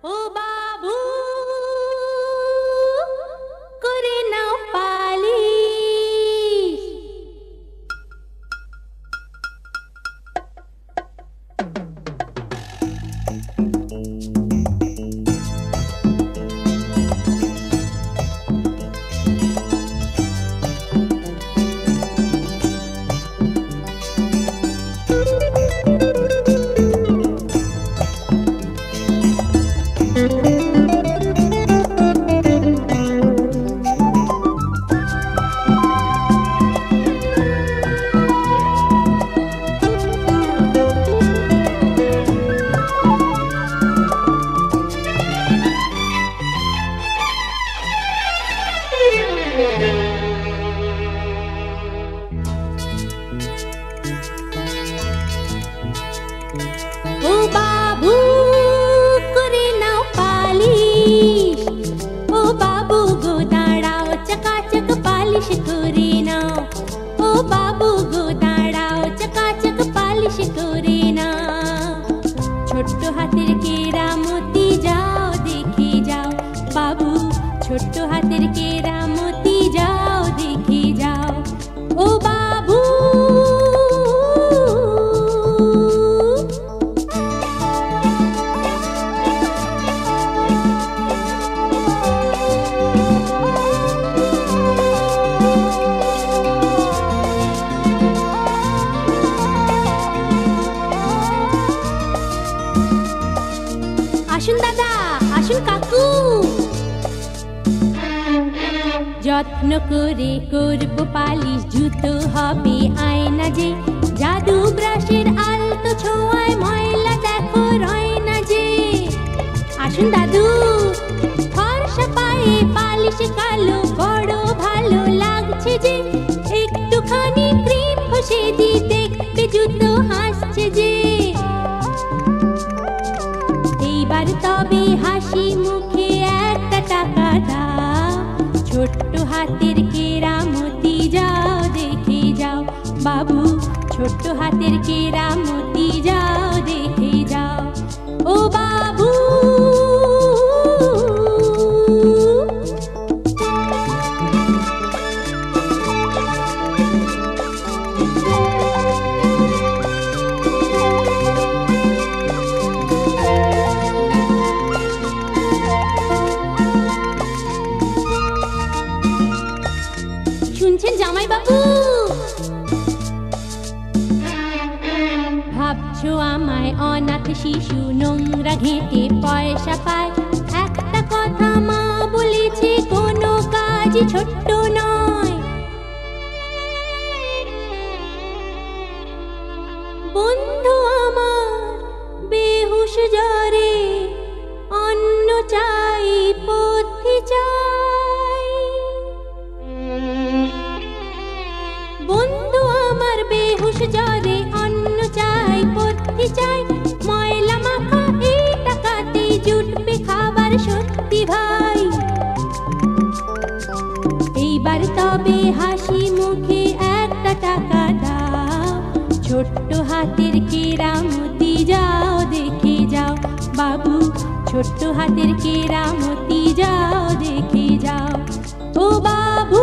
ও বাবু করে নাও পালিশ। ও বাবু করে নাও পালিশ। ও বাবু গো দাঁড়াও চকাচক পালিশ করে নাও। ও বাবু গো দাঁড়াও চকাচক পালিশ করে নাও। ছোট্ট হাতের কেরামতি যাও দেখে যাও বাবু, ছোট্ট হাতের কেরামতি যাও দেখে যাও। ও বাবু আসুন দাদা, আসুন কাকু, যত্ন করে করব পালিশ। জুতো হবে আয়না যে, জাদু ব্রাশের আলতো ছোঁয়ায় ময়লা দেখো রয় না যে। আসুন দাদু, ফর্সা পায়ে পালিশ কালো বড় ভালো লাগছে যে। একটুখানি ক্রিম ঘষে দি দেখবে জুতো হাসছে যে। এইবার তবে হাসি মুখে একটা টাকা দাও। ছোট্ট হাতের কেরামতি যাও দেখে যাও বাবু, ছোট্ট হাতের কেরামতি যাও দেখে যাও। ও বাবু শুনছেন জামাই বাবু? ভাবছো আমায় অনাথ শিশু, নোংরা ঘেঁটে পয়সা পায়। একটা কথা মা বলেছে, কোনো কাজই ছোট্ট নয়। বন্ধু আমার বেহুশ জ্বরে অন্ন চাই পথ্যি চাই। বন্ধু আমার বেহুশ জ্বরে অন্ন চাই পথ্যি চাই। ময়লা মাখা এই টাকাতে জুটবে খাবার সত্যি ভাই। এইবার তবে হাসি মুখে একটা টাকা দাও। ছোট্ট হাতের কেরামতি যাও দেখে যাও বাবু, ছোট্ট হাতের কেরামতি যাও দেখে যাও। ও বাবু